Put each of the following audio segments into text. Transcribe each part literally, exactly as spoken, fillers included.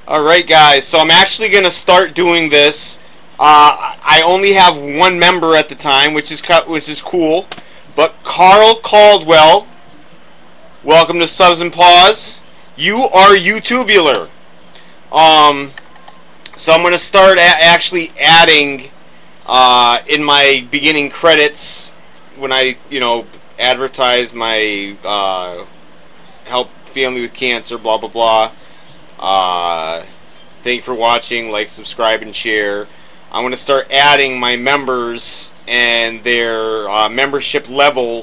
Alright guys, so I'm actually going to start doing this. Uh, I only have one member at the time, which is which is cool. But Carl Caldwell, welcome to Subs and Paws. You are YouTubular. Um, so I'm going to start a actually adding uh, in my beginning credits when I, you know, advertise my uh, help family with cancer, blah blah blah. Uh, thank you for watching, like, subscribe, and share. I'm going to start adding my members and their uh, membership level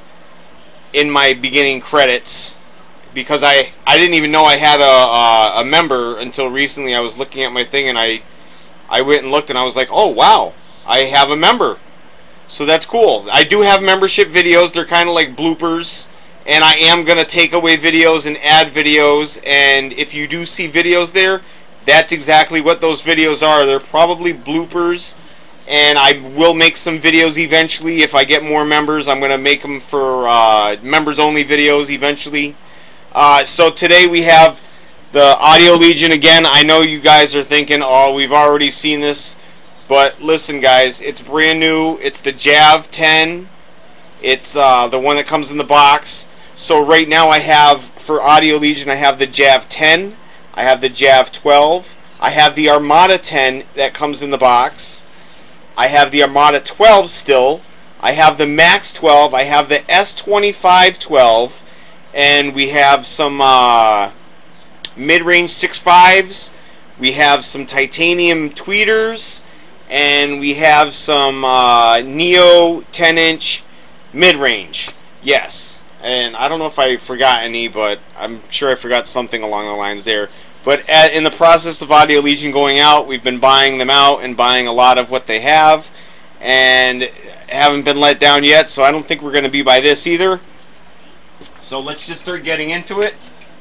in my beginning credits, because I, I didn't even know I had a, uh, a member until recently. I was looking at my thing and I, I went and looked and I was like, oh wow, I have a member. So that's cool. I do have membership videos. They're kind of like bloopers. And I am going to take away videos and add videos, and if you do see videos there, that's exactly what those videos are. They're probably bloopers, and I will make some videos eventually. If I get more members, I'm going to make them for uh, members-only videos eventually. Uh, so today we have the Audio Legion again. I know you guys are thinking, oh, we've already seen this, but listen guys, it's brand new. It's the J A V ten. It's uh, the one that comes in the box. So right now I have, for Audio Legion, I have the J A V ten, I have the J A V twelve, I have the Armada ten that comes in the box, I have the Armada twelve still, I have the Max twelve, I have the S twenty-five twelve, and we have some uh, mid-range six fives, we have some titanium tweeters, and we have some uh, Neo ten inch mid-range. Yes. And I don't know if I forgot any, but I'm sure I forgot something along the lines there. But at, in the process of Audio Legion going out, we've been buying them out and buying a lot of what they have, and haven't been let down yet, so I don't think we're going to be by this either. So let's just start getting into it.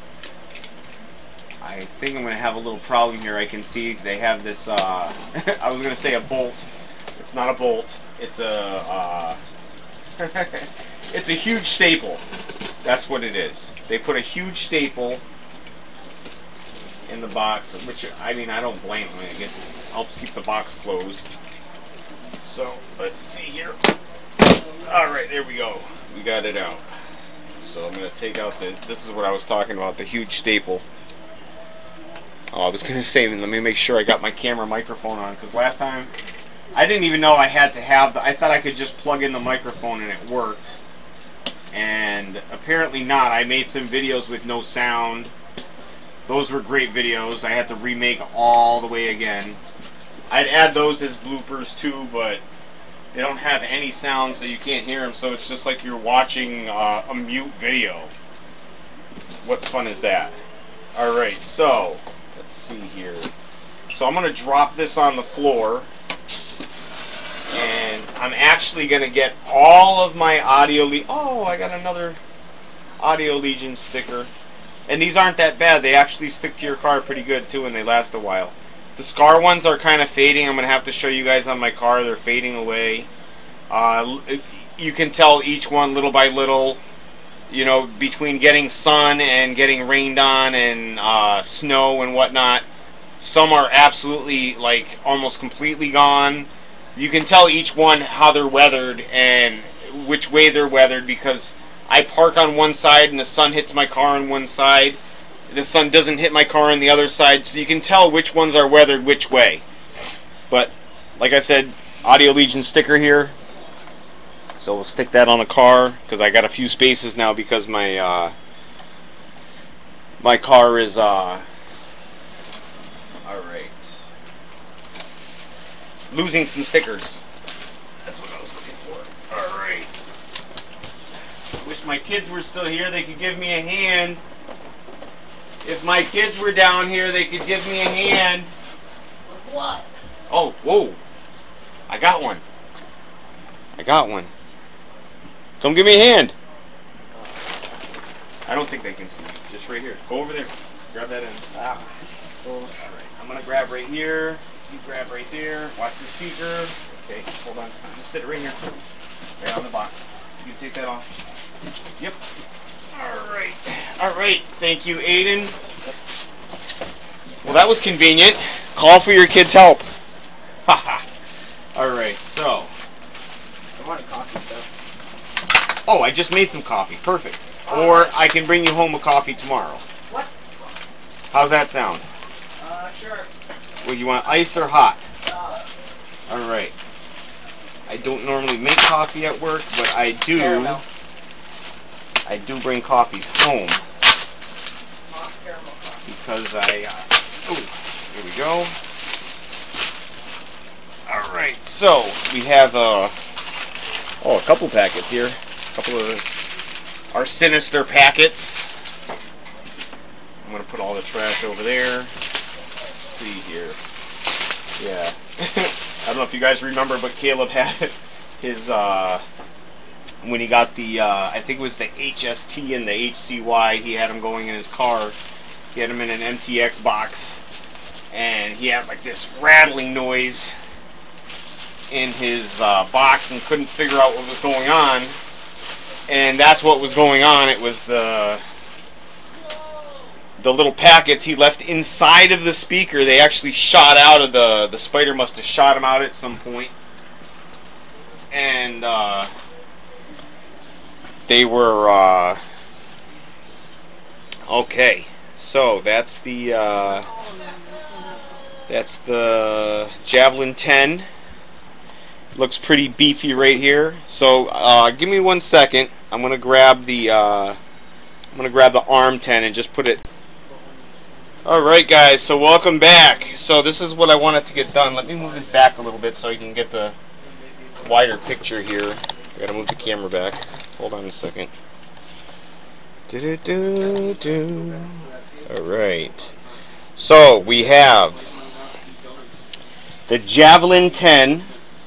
I think I'm going to have a little problem here. I can see they have this, uh, I was going to say a bolt. It's not a bolt. It's a... Uh, it's a huge staple. That's what it is. They put a huge staple in the box, which, I mean, I don't blame them. I guess it helps keep the box closed. So, let's see here. Alright, there we go. We got it out. So I'm going to take out the, this is what I was talking about, the huge staple. Oh, I was going to say, let me make sure I got my camera microphone on, because last time I didn't even know I had to have the, I thought I could just plug in the microphone and it worked. And apparently not. I made some videos with no sound. Those were great videos. I had to remake all the way again. I'd add those as bloopers too, but they don't have any sound, so you can't hear them. So it's just like you're watching uh, a mute video. What fun is that? Alright, so let's see here. So I'm going to drop this on the floor. And I'm actually going to get all of my Audio Legion... Oh, I got another Audio Legion sticker. And these aren't that bad. They actually stick to your car pretty good, too, and they last a while. The Scar ones are kind of fading. I'm going to have to show you guys on my car. They're fading away. Uh, you can tell each one little by little, you know, between getting sun and getting rained on and uh, snow and whatnot. Some are absolutely, like, almost completely gone. You can tell each one how they're weathered and which way they're weathered, because I park on one side and the sun hits my car on one side. The sun doesn't hit my car on the other side, so you can tell which ones are weathered which way. But, like I said, Audio Legion sticker here. So we'll stick that on a car, because I got a few spaces now because my, uh, my car is, uh, alright. Losing some stickers. That's what I was looking for. Alright. I wish my kids were still here. They could give me a hand. If my kids were down here, they could give me a hand. With what? Oh, whoa. I got one. I got one. Come give me a hand. I don't think they can see me. Just right here. Go over there. Grab that in. Ah. Alright. I'm going to grab right here. You grab right there. Watch the speaker. Okay, hold on. Just sit it right here. Right on the box. You can take that off. Yep. Alright. Alright. Thank you, Aiden. Well, that was convenient. Call for your kids' help. Haha. Alright, so. I want a coffee stuff. Oh, I just made some coffee. Perfect. Or I can bring you home a coffee tomorrow. What? How's that sound? Uh, sure. Well, you want iced or hot? Uh, Alright. I don't normally make coffee at work, but I do. caramel. I do bring coffees home. Hot caramel coffee. Because I, uh, oh, here we go. Alright, so we have, uh, oh, a couple packets here. A couple of our sinister packets. I'm going to put all the trash over there. Let's see here. Yeah. I don't know if you guys remember, but Caleb had his, uh, when he got the, uh, I think it was the H S T and the H C Y, he had him going in his car. He had him in an M T X box, and he had like this rattling noise in his uh, box and couldn't figure out what was going on. And that's what was going on. It was the the little packets he left inside of the speaker. They actually shot out of the the spider must have shot him out at some point. And uh, they were uh, okay. So that's the uh, that's the Javelin ten. Looks pretty beefy right here. So uh, give me one second. I'm gonna grab the uh, I'm gonna grab the arm ten and just put it. All right, guys. So welcome back. So this is what I wanted to get done. Let me move this back a little bit so you can get the wider picture here. I gotta move the camera back. Hold on a second. Do do do do. All right. So we have the Javelin ten,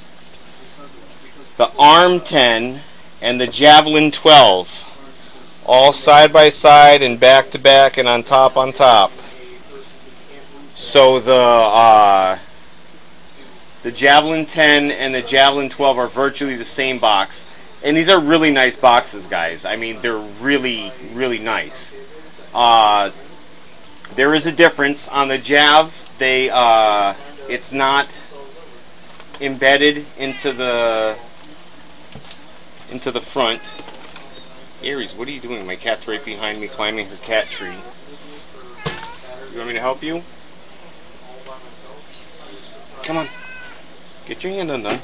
the Arm ten, and the Javelin twelve, all side by side and back to back and on top on top. So the uh, the Javelin ten and the Javelin twelve are virtually the same box, and these are really nice boxes, guys. I mean, they're really, really nice. Uh, there is a difference on the Jav. They uh, it's not embedded into the into the front. Aries, what are you doing? My cat's right behind me climbing her cat tree. You want me to help you? Come on. Get your hand undone.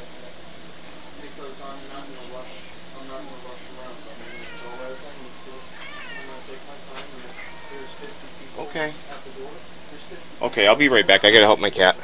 Okay. Okay, I'll be right back. I gotta help my cat.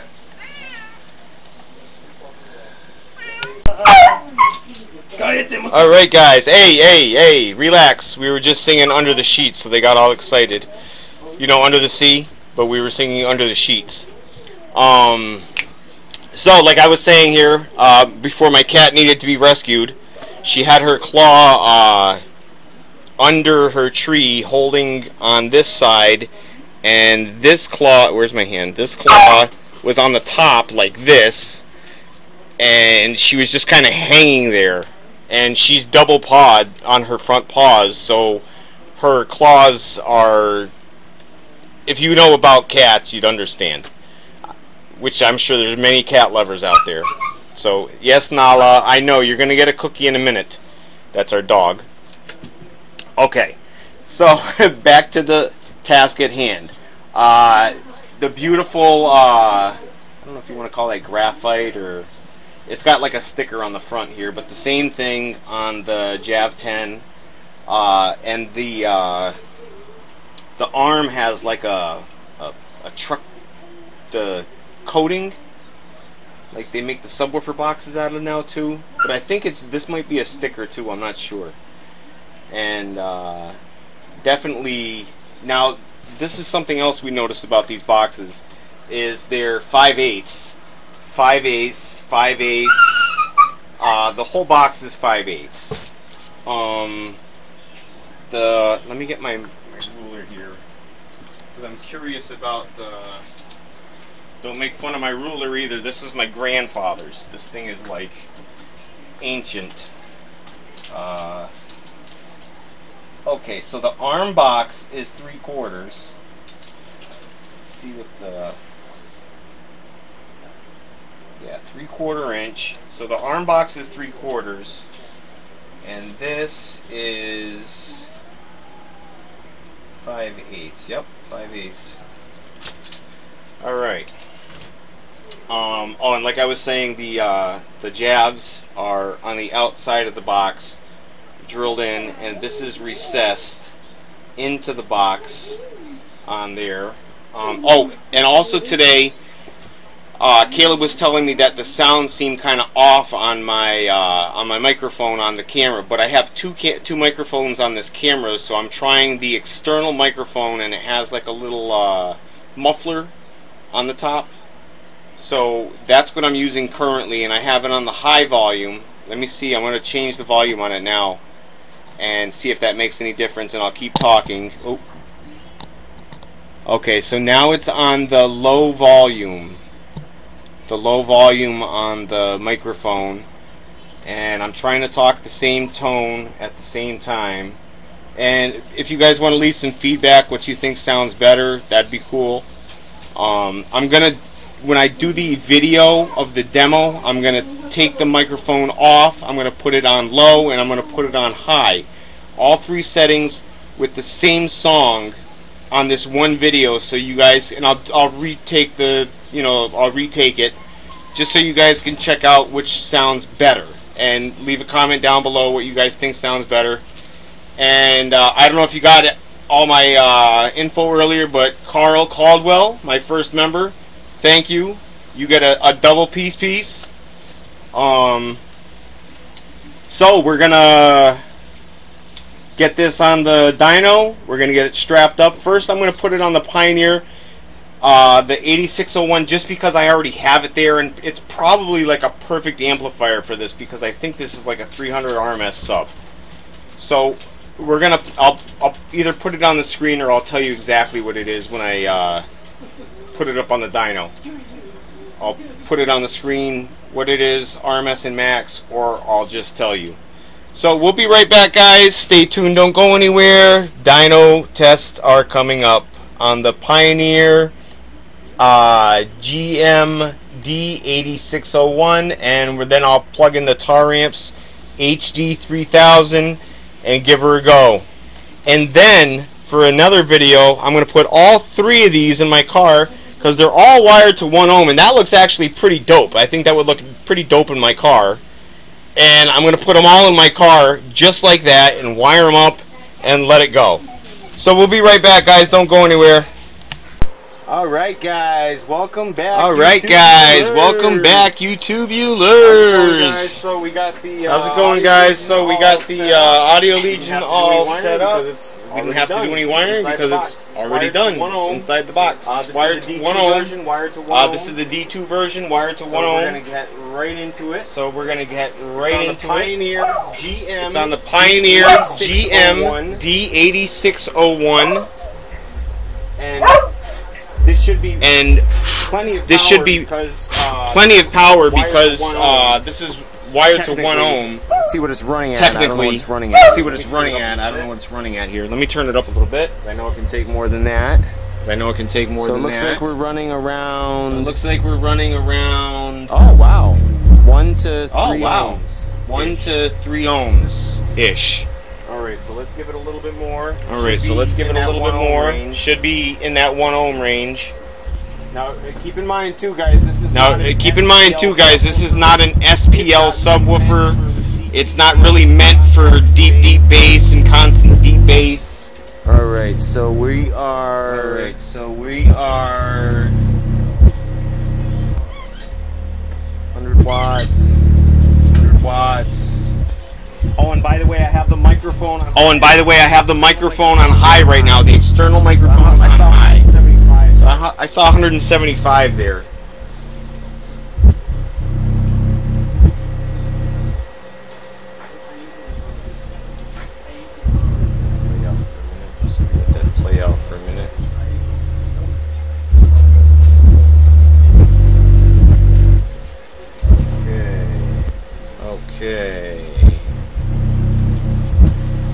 Alright, guys. Hey, hey, hey, relax. We were just singing Under the Sheets, so they got all excited. You know, Under the Sea, but we were singing Under the Sheets. Um, so, like I was saying here, uh, before my cat needed to be rescued, she had her claw uh, under her tree, holding on this side, and this claw, where's my hand? This claw was on the top, like this, and she was just kind of hanging there. And she's double pawed on her front paws, so her claws are, if you know about cats, you'd understand. Which I'm sure there's many cat lovers out there. So, yes, Nala, I know, you're going to get a cookie in a minute. That's our dog. Okay, so back to the task at hand. Uh, the beautiful, uh, I don't know if you want to call that graphite or... It's got like a sticker on the front here, but the same thing on the Jav ten, uh, and the uh, the arm has like a, a a truck, the coating, like they make the subwoofer boxes out of now too. But I think it's this might be a sticker too. I'm not sure. And uh, definitely now this is something else we noticed about these boxes is they're five eighths. five eighths, five eighths, uh, the whole box is five eighths. Um, the, let me get my, my ruler here, because I'm curious about the, don't make fun of my ruler either, this is my grandfather's. This thing is like ancient. Uh, okay, so the arm box is three quarters. Let's see what the, yeah, three quarter inch. So the arm box is three quarters, and this is five eighths. Yep, five eighths. All right. Um, oh, and like I was saying, the uh, the jabs are on the outside of the box, drilled in, and this is recessed into the box on there. Um, oh, and also today, uh, Caleb was telling me that the sound seemed kind of off on my uh, on my microphone on the camera, but I have two ca two microphones on this camera, so I'm trying the external microphone, and it has like a little uh, muffler on the top. So that's what I'm using currently, and I have it on the high volume. Let me see, I'm going to change the volume on it now and see if that makes any difference, and I'll keep talking. Oh. Okay, so now it's on the low volume. The low volume on the microphone, and I'm trying to talk the same tone at the same time. And if you guys want to leave some feedback, what you think sounds better, that'd be cool. Um, I'm going to When I do the video of the demo, I'm going to take the microphone off, I'm going to put it on low, and I'm going to put it on high. All three settings with the same song on this one video, so you guys, and I'll, I'll retake the, you know, I'll retake it, just so you guys can check out which sounds better. And leave a comment down below what you guys think sounds better. And uh, I don't know if you got all my uh, info earlier, but Carl Caldwell, my first member, thank you. You get a, a double piece piece. Um, so we're gonna get this on the dyno. We're gonna get it strapped up. First, I'm gonna put it on the Pioneer, uh, the eighty-six oh one, just because I already have it there, and it's probably like a perfect amplifier for this, because I think this is like a three hundred R M S sub. So we're gonna, I'll, I'll either put it on the screen, or I'll tell you exactly what it is when I uh, put it up on the dyno. I'll put it on the screen what it is, R M S and max, or I'll just tell you. So we'll be right back, guys. Stay tuned, don't go anywhere. Dyno tests are coming up on the Pioneer uh, G M D eighty-six oh one, and then I'll plug in the Taramps H D three thousand and give her a go. And then for another video, I'm going to put all three of these in my car, because they're all wired to one ohm, and that looks actually pretty dope. I think that would look pretty dope in my car. And I'm going to put them all in my car just like that and wire them up and let it go. So we'll be right back, guys. Don't go anywhere. Alright, guys. Welcome back. Alright, guys. Welcome back, YouTube viewers. So we got the. Uh, How's it going, guys? So we got the uh, Audio Legion all set up. We didn't have to do any wiring because it's already done inside the box. It's wired to one ohm. Uh, this is the D two version, wired to one ohm. We're gonna get right into it. So we're gonna get right into it. Pioneer G M. It's on the Pioneer G M D eighty-six oh one. And this should be and plenty of this should be because, uh, plenty of power because uh, this is wired to one ohm. See what it's running at. Technically, I don't know what it's running at. See what it's running at. I don't know what it's running at here. Let me turn it up a little bit. I know it can take more than that. I know it can take more so than that. So it looks like we're running around. So it looks like we're running around. Oh wow, one to three oh, wow. ohms. One ish. to three ohms ish. All right, so let's give it a little bit more. All right, so let's give it a little bit more. Range. Should be in that one ohm range. Now, keep in mind too, guys. This is now not an keep S P L in mind too, guys. This is not an S P L subwoofer. It's not really meant for deep, deep bass and constant deep bass. All right, so we are. All right, so we are. one hundred watts. one hundred watts. Oh, and by the way, I have the microphone on. Oh, and by the way, I have the microphone on high right now. The external microphone on high. So I, I saw one hundred seventy-five there. Just let that play out for a minute. Okay. Okay.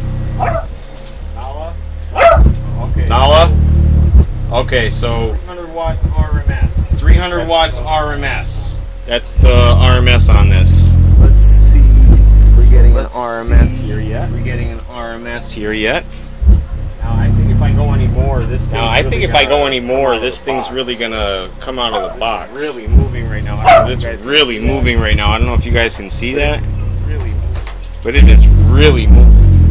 Nala? Okay. Nala? Okay, so watts R M S. three hundred That's watts the- R M S. That's the R M S on this. Let's see if we're getting Let's an R M S see here yet. We're getting an R M S here yet. Now I think if I go any more, this thing's Now I really think if I gonna go any come more, out of this the thing's box. really gonna come out of the box. It's really moving right now. I don't know if It's you guys can really see that. moving right now. I don't know if you guys can see that, Really moving. but it is really moving.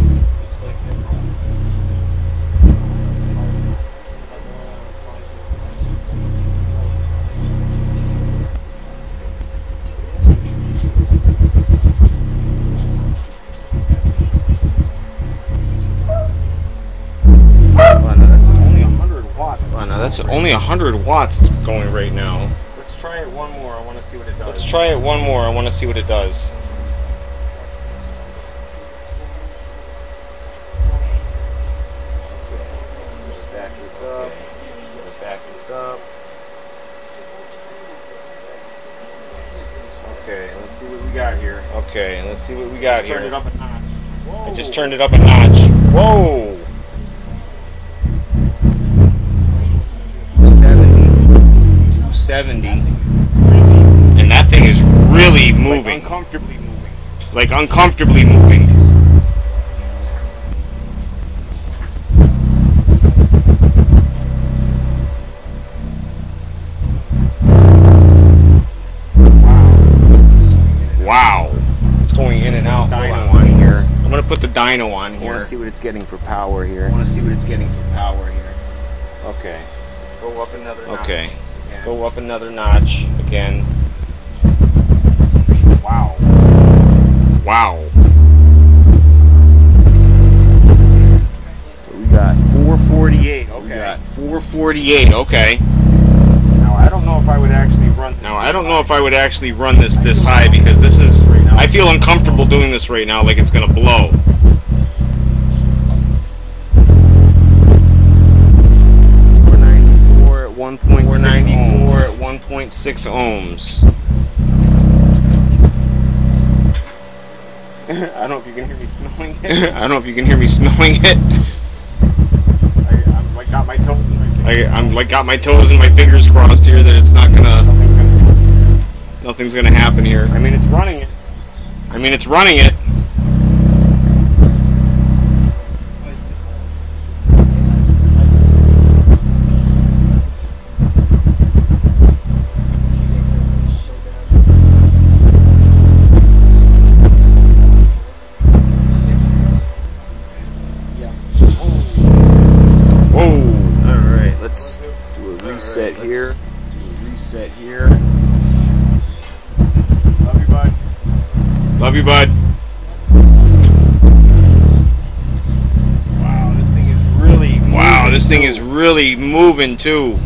Wow, now that's only one hundred watts. Wow, now that's only one hundred watts going right now. Let's try it one more. I want to see what it does. Let's try it one more. I want to see what it does. Back this up. Back this up. Okay, let's see what we got here. Okay, let's see what we got Let's turn here. it up a notch. Whoa. I just turned it up a notch. Whoa! seventy. seventy. And that thing is really Like moving. uncomfortably moving. Like uncomfortably moving. Wow. It's going in and out. Dyno Hold on here. I'm going to put the dyno on I want here. to see what it's getting for power here. I want to see what it's getting for power here. Okay. Let's go up another notch. Okay. Let's Yeah. go up another notch again. Wow. Wow. We got four forty-eight. We Okay. got four forty-eight. Okay. Now I don't know if I would actually run this. Now I don't know if I would actually run this this high because this is. I feel uncomfortable doing this right now, like it's gonna blow. four ninety-four at one point four six ninety-four ohms. at one point six ohms. I don't know if you can hear me smelling it. I don't know if you can hear me smelling it. I, I'm like got my toes in my fingers. I, I'm like got my toes and my fingers crossed here that it's not gonna. Nothing's gonna happen. Nothing's gonna happen here. I mean, it's running it. I mean, it's running it. Whoa. All right, let's do a reset Alright, here. let's do a reset here. Love you, bud. Love you, bud. Wow, this thing is really. Wow, moving this thing too. is really moving too.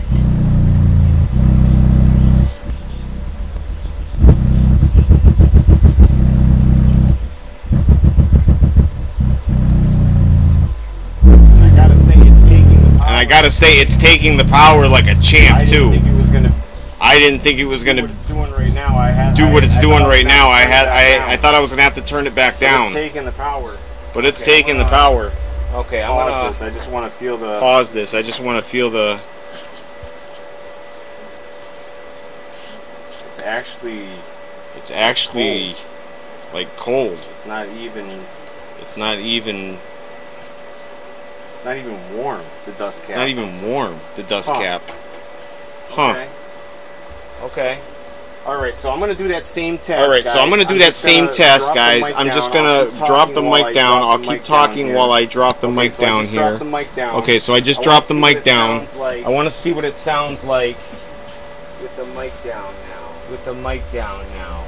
I gotta say, it's taking the power. And I gotta say, it's taking the power like a I champ didn't too. think it was gonna I didn't think it was do gonna what it's doing right now. I had do I- what it's I doing thought right was now. gonna I turn had that I, down. I thought I was gonna have to turn it back But down, It's taking the power. but it's Okay, taking I'm the gonna power. Okay, I'm Pause gonna this. I just want to feel the. pause this. I just want to feel the. It's actually. It's actually like cold. It's not even. It's not even. It's not even warm. The dust cap. It's not even warm. The dust Huh. cap. Huh. Okay. Okay. All right. So I'm gonna do that same test. All right, so I'm gonna do guys. that just same gonna test, drop the guys. mic I'm down. just I'll gonna keep drop the talking while mic I down. drop I'll the keep mic down talking here. while I drop the Okay, mic so I down just dropped here. the mic down. Okay, so I just I dropped the wanna see mic what it down. sounds like I want to see what it sounds like with the mic down now. with the mic down now.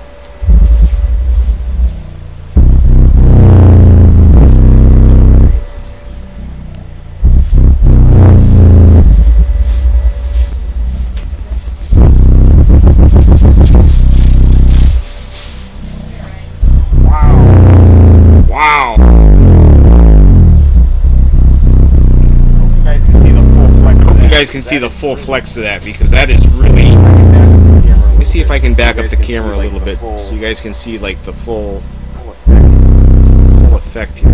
Wow. Wow. Hope you guys can see the full flex. Of that. You guys can see the full flex of that because that is really. Let Let me see if I can back up the camera a little bit so you guys can see like the full Full effect. full effect here.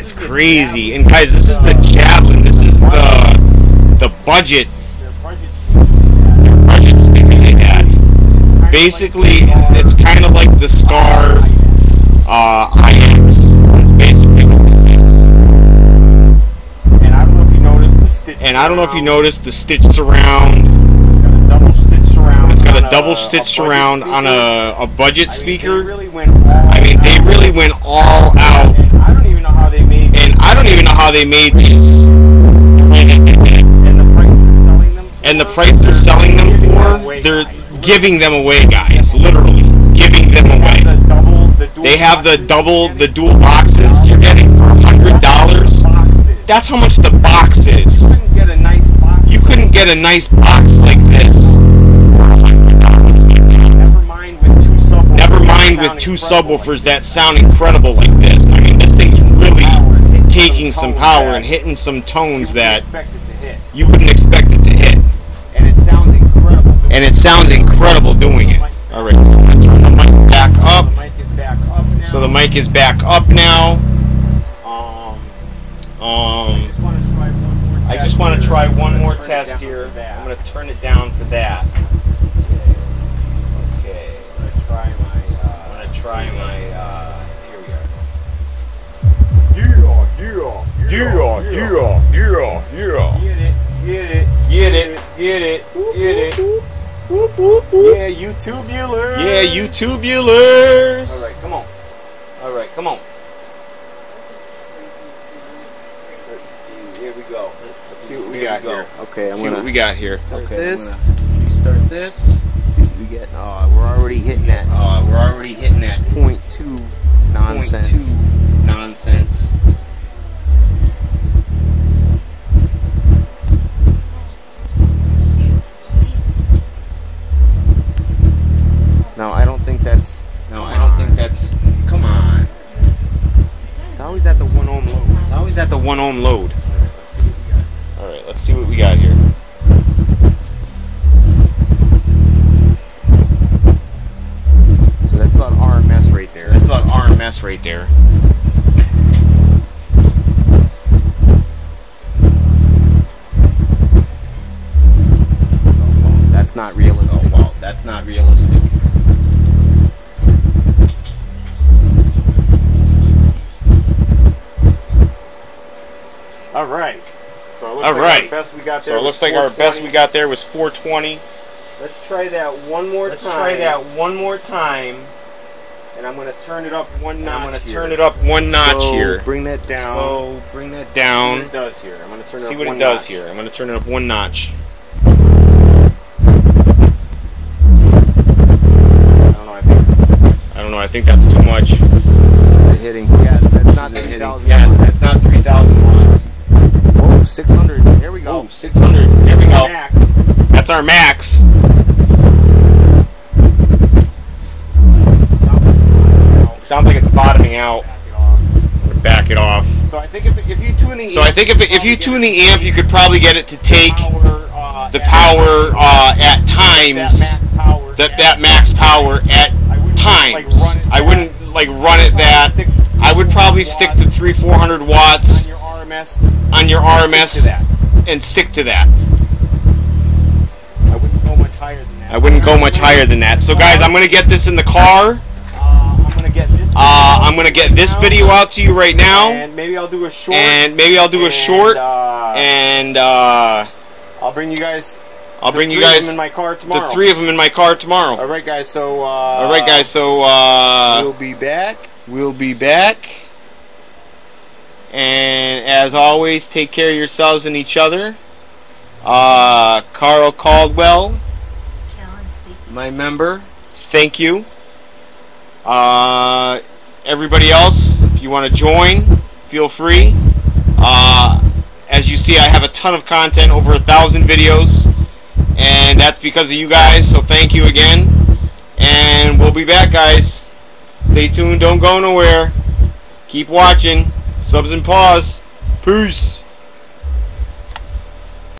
it's crazy. And guys, this is the Javelin. This is the the budget. Their budget speaker they had. Basically, it's kind of like the Scar uh, I X. That's basically what this is. And I don't know if you noticed the stitch. And I don't know if you noticed the stitch surround. It's got a Double double stitch surround. stitch surround on a, a budget speaker. I mean, they really went all I mean, they really went all out. And I don't even know how they made. And I don't even know how they made these. And the price they're selling them. And the price they're selling them for, they're giving them away, guys. Literally giving them away. They have the double, the dual boxes. You're getting for a hundred dollars. That's how much the box is. You couldn't get a nice box like this. Never mind with two subwoofers. Never mind with two subwoofers that sound incredible like this. I mean, this thing's really taking some power and hitting some tones that you wouldn't expect it to hit. And it sounds incredible. And it sounds incredible doing it. All right, so I'm gonna turn the mic back up. The mic is back up now. So the mic is back up now. Um, Um, I just want to try one more I test just want to try one more test here. here. That. I'm gonna turn it down for that. Okay. I'm gonna try my. Uh, I'm gonna try my. Uh, here we are. Yeah, yeah, Yeah, yeah, yeah, yeah. Get it, get it, Get it, get it, get it. Whoop, whoop, whoop. Yeah, you tubulars. Yeah, you tubulars. All right, come on. All right, come on. Let's see. Here we go. Let's see what we Here got we go. here. Okay, I'm See gonna what we got here. start Okay, this. I'm gonna restart this. Let's see what we get. Oh, we're already hitting that Uh, we're already hitting that point two nonsense. point two nonsense. No, I don't think that's. No, I don't think that's. Come on. It's always at the one ohm load. It's always at the one ohm load. Let's see what we got. All right, let's see what we got here. So that's about R M S right there. That's about R M S right there. That's not realistic. Oh wow, that's not realistic. All right. So it looks All like right. our best we got there. So it looks like our best we got there was four twenty. Let's try that one more Let's time. try that one more time. And I'm going to turn it up one And notch. I'm going to here. turn it up one notch So here. Bring that down. So bring that See down. what it does here. I'm going to turn it See up what one it does notch. here. I'm going to turn it up one notch. I don't know. I think I don't know. I think that's too much. the hitting. Yeah, that's not Hitting- three thousand. Yeah, that's not three thousand watts. Whoa, six hundred. There we go. Oh, six hundred. There we go. Max. That's our max. Sounds like it's bottoming out. I'm gonna back it off. So I think if, if you tune the So I think if if you tune the amp, you could probably get it to take power, uh, the at- power uh, at that times. max power. That at- that max power at I wouldn't, times. like, run it I that- wouldn't like run it that. Stick to I would probably stick to three four hundred watts on your R M S. on your R M S Stick to that. and stick to that. I wouldn't go much higher than that. I wouldn't go much higher than that. So guys, I'm gonna get this in the car. Uh, I'm gonna get this. Uh, I'm gonna get this video out to you right now, and maybe I'll do a short. and maybe I'll do a and, short, Uh, and uh, I'll bring you guys. I'll the bring you three of guys them in my car tomorrow. the three of them in my car tomorrow. All right, guys. So. Uh, All right, guys. So uh, we'll be back. we'll be back, and as always, take care of yourselves and each other. Uh, Carl Caldwell, my member, thank you. Uh, everybody else, if you want to join, feel free. Uh, as you see, I have a ton of content, over a thousand videos, and that's because of you guys, so thank you again. And we'll be back, guys. Stay tuned, don't go nowhere. Keep watching. Subs and pause. Peace.